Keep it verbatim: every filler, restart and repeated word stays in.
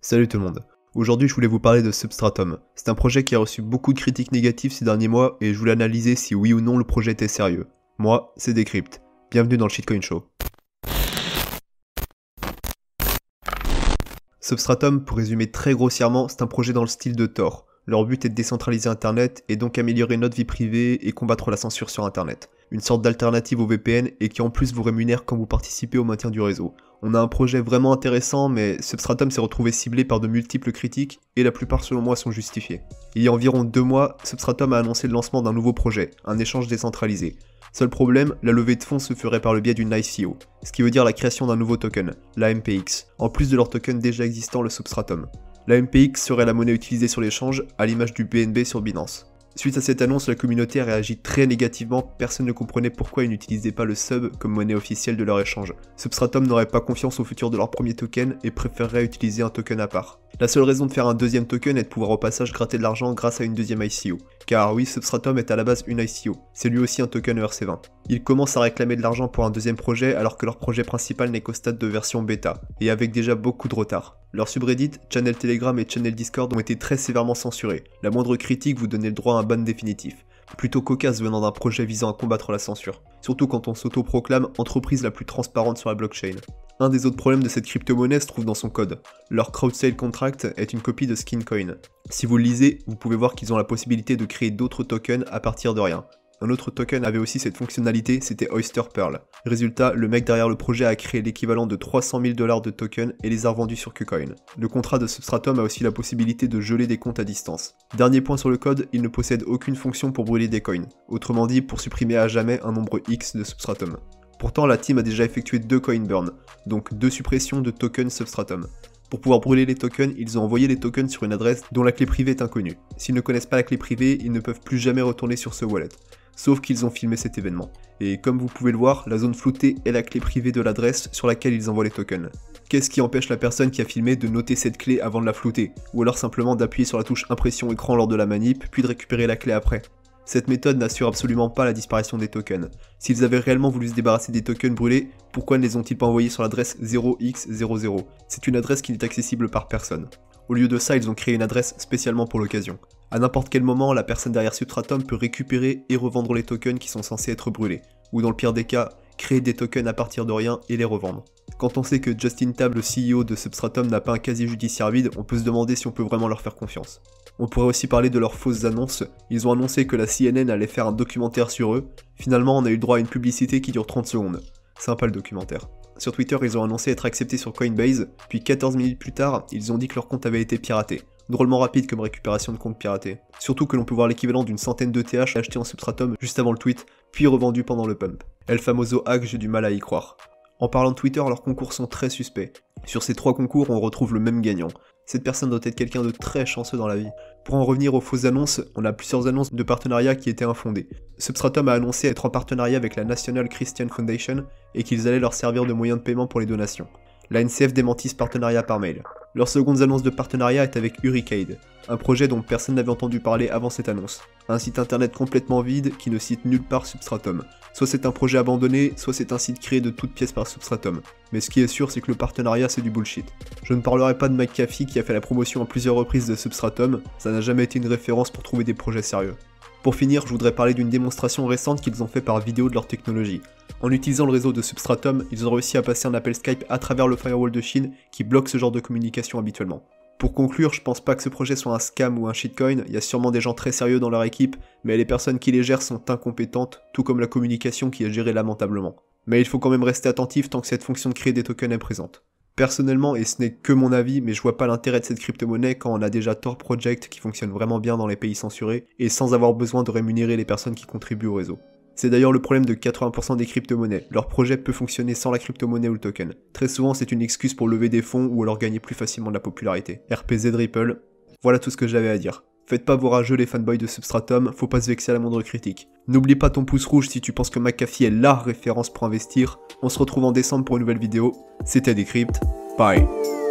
Salut tout le monde. Aujourd'hui je voulais vous parler de Substratum. C'est un projet qui a reçu beaucoup de critiques négatives ces derniers mois et je voulais analyser si oui ou non le projet était sérieux. Moi, c'est Decrypt. Bienvenue dans le Shitcoin Show. Substratum, pour résumer très grossièrement, c'est un projet dans le style de Tor. Leur but est de décentraliser Internet et donc améliorer notre vie privée et combattre la censure sur Internet. Une sorte d'alternative au V P N et qui en plus vous rémunère quand vous participez au maintien du réseau. On a un projet vraiment intéressant, mais Substratum s'est retrouvé ciblé par de multiples critiques et la plupart selon moi sont justifiées. Il y a environ deux mois, Substratum a annoncé le lancement d'un nouveau projet, un échange décentralisé. Seul problème, la levée de fonds se ferait par le biais d'une I C O, ce qui veut dire la création d'un nouveau token, l'A M P X, en plus de leur token déjà existant, le Substratum. L'A M P X serait la monnaie utilisée sur l'échange, à l'image du B N B sur Binance. Suite à cette annonce, la communauté a réagi très négativement, personne ne comprenait pourquoi ils n'utilisaient pas le sub comme monnaie officielle de leur échange. Substratum n'aurait pas confiance au futur de leur premier token et préférerait utiliser un token à part. La seule raison de faire un deuxième token est de pouvoir au passage gratter de l'argent grâce à une deuxième I C O. Car oui, Substratum est à la base une I C O, c'est lui aussi un token E R C vingt. Ils commencent à réclamer de l'argent pour un deuxième projet alors que leur projet principal n'est qu'au stade de version bêta, et avec déjà beaucoup de retard. Leurs subreddits, channel Telegram et channel Discord ont été très sévèrement censurés. La moindre critique vous donnait le droit à un ban définitif. Plutôt cocasse venant d'un projet visant à combattre la censure. Surtout quand on s'autoproclame entreprise la plus transparente sur la blockchain. Un des autres problèmes de cette crypto-monnaie se trouve dans son code. Leur crowd sale contract est une copie de Skincoin. Si vous le lisez, vous pouvez voir qu'ils ont la possibilité de créer d'autres tokens à partir de rien. Un autre token avait aussi cette fonctionnalité, c'était Oyster Pearl. Résultat, le mec derrière le projet a créé l'équivalent de trois cent mille dollars de tokens et les a revendus sur KuCoin. Le contrat de Substratum a aussi la possibilité de geler des comptes à distance. Dernier point sur le code, il ne possède aucune fonction pour brûler des coins. Autrement dit, pour supprimer à jamais un nombre X de Substratum. Pourtant, la team a déjà effectué deux coin burns, donc deux suppressions de tokens Substratum. Pour pouvoir brûler les tokens, ils ont envoyé les tokens sur une adresse dont la clé privée est inconnue. S'ils ne connaissent pas la clé privée, ils ne peuvent plus jamais retourner sur ce wallet. Sauf qu'ils ont filmé cet événement. Et comme vous pouvez le voir, la zone floutée est la clé privée de l'adresse sur laquelle ils envoient les tokens. Qu'est-ce qui empêche la personne qui a filmé de noter cette clé avant de la flouter, ou alors simplement d'appuyer sur la touche impression écran lors de la manip, puis de récupérer la clé après? Cette méthode n'assure absolument pas la disparition des tokens. S'ils avaient réellement voulu se débarrasser des tokens brûlés, pourquoi ne les ont-ils pas envoyés sur l'adresse zéro x zéro zéro? C'est une adresse qui n'est accessible par personne. Au lieu de ça, ils ont créé une adresse spécialement pour l'occasion. À n'importe quel moment, la personne derrière Substratum peut récupérer et revendre les tokens qui sont censés être brûlés, ou dans le pire des cas, créer des tokens à partir de rien et les revendre. Quand on sait que Justin Tab, le C E O de Substratum, n'a pas un casier judiciaire vide, on peut se demander si on peut vraiment leur faire confiance. On pourrait aussi parler de leurs fausses annonces. Ils ont annoncé que la C N N allait faire un documentaire sur eux. Finalement, on a eu le droit à une publicité qui dure trente secondes. Sympa le documentaire. Sur Twitter, ils ont annoncé être acceptés sur Coinbase, puis quatorze minutes plus tard, ils ont dit que leur compte avait été piraté. Drôlement rapide comme récupération de compte piraté. Surtout que l'on peut voir l'équivalent d'une centaine d'E T H achetés en Substratum juste avant le tweet, puis revendus pendant le pump. El famoso hack, j'ai du mal à y croire. En parlant de Twitter, leurs concours sont très suspects. Sur ces trois concours, on retrouve le même gagnant. Cette personne doit être quelqu'un de très chanceux dans la vie. Pour en revenir aux fausses annonces, on a plusieurs annonces de partenariat qui étaient infondées. Substratum a annoncé être en partenariat avec la National Christian Foundation et qu'ils allaient leur servir de moyen de paiement pour les donations. La N C F démentit ce partenariat par mail. Leur seconde annonce de partenariat est avec Hurricane, un projet dont personne n'avait entendu parler avant cette annonce. Un site internet complètement vide qui ne cite nulle part Substratum. Soit c'est un projet abandonné, soit c'est un site créé de toutes pièces par Substratum. Mais ce qui est sûr, c'est que le partenariat c'est du bullshit. Je ne parlerai pas de McAfee qui a fait la promotion à plusieurs reprises de Substratum, ça n'a jamais été une référence pour trouver des projets sérieux. Pour finir, je voudrais parler d'une démonstration récente qu'ils ont fait par vidéo de leur technologie. En utilisant le réseau de Substratum, ils ont réussi à passer un appel Skype à travers le firewall de Chine qui bloque ce genre de communication habituellement. Pour conclure, je pense pas que ce projet soit un scam ou un shitcoin, il y a sûrement des gens très sérieux dans leur équipe, mais les personnes qui les gèrent sont incompétentes, tout comme la communication qui est gérée lamentablement. Mais il faut quand même rester attentif tant que cette fonction de créer des tokens est présente. Personnellement, et ce n'est que mon avis, mais je vois pas l'intérêt de cette crypto-monnaie quand on a déjà Tor Project qui fonctionne vraiment bien dans les pays censurés, et sans avoir besoin de rémunérer les personnes qui contribuent au réseau. C'est d'ailleurs le problème de quatre-vingts pour cent des crypto-monnaies, leur projet peut fonctionner sans la crypto-monnaie ou le token. Très souvent c'est une excuse pour lever des fonds ou alors gagner plus facilement de la popularité. R P Z Ripple, voilà tout ce que j'avais à dire. Faites pas vos rageux les fanboys de Substratum, faut pas se vexer à la moindre critique. N'oublie pas ton pouce rouge si tu penses que McAfee est LA référence pour investir. On se retrouve en décembre pour une nouvelle vidéo. C'était Decrypt, bye.